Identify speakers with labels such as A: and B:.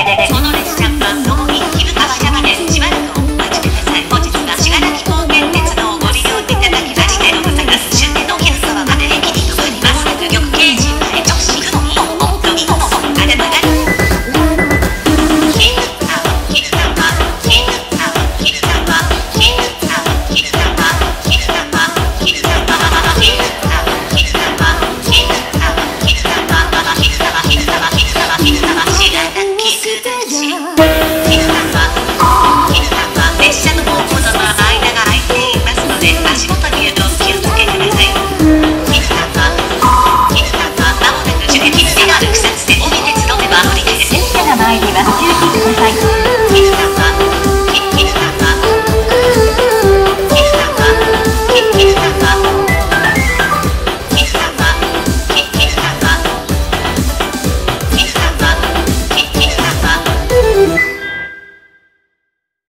A: この列車は上り木深川までしばらくお待ちください。本日は信楽高原鉄道をご利用いただきましてございます。終点の木深川まで駅に停まります。玉京神前女子雲みももどみももあればが参ります。注意してください。